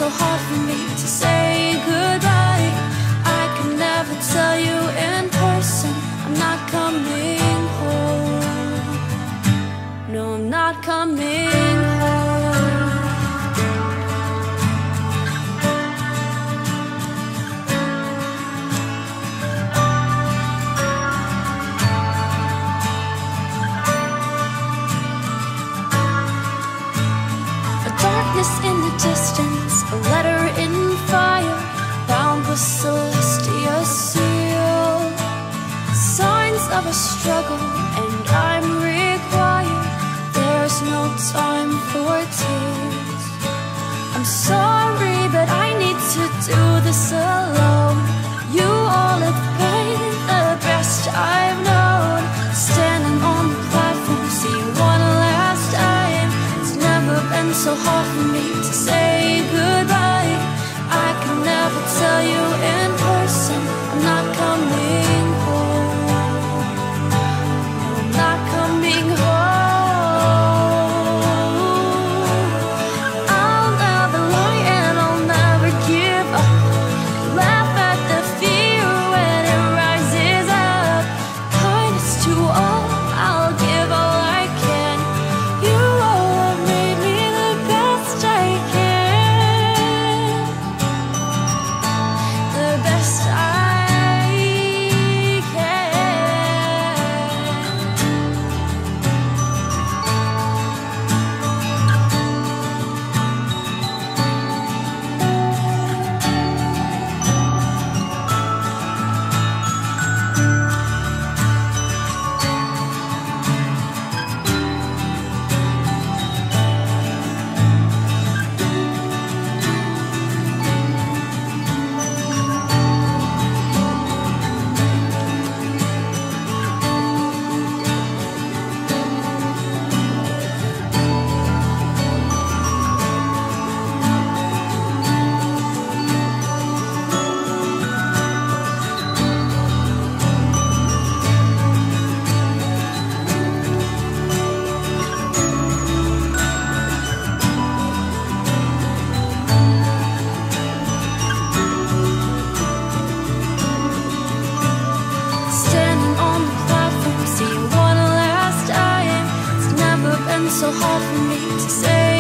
so hard for me to say goodbye. I can never tell you in person I'm not coming home. No, I'm not coming home. A darkness in the distance, a letter in fire, bound with celestial seal. Signs of a struggle, and I'm required. There's no time for tears. I'm sorry, but I need to do this alone. You all have been the best I've known. Standing on the platform, see you one last time. It's never been so hard for me to say goodbye. I can never tell you in person I'm not coming home. I'm not coming home. I'll never lie and I'll never give up. Laugh at the fear when it rises up. Kindness to all, I'll give all I can. You all have made me the best I can. The best I can. Standing on the platform, see you one last time. It's never been so hard for me to say